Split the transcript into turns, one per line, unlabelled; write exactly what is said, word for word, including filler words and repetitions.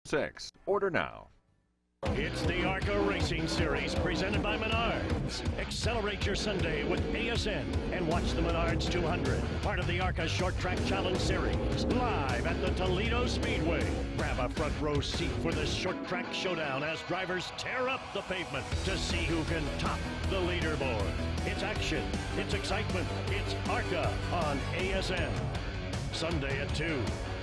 six. Order now.
It's the ARCA Racing Series presented by Menards. Accelerate your Sunday with A S N and watch the Menards two hundred, part of the ARCA Short Track Challenge Series, live at the Toledo Speedway. Grab a front row seat for this short track showdown as drivers tear up the pavement to see who can top the leaderboard. It's action, it's excitement, it's ARCA on A S N. Sunday at two.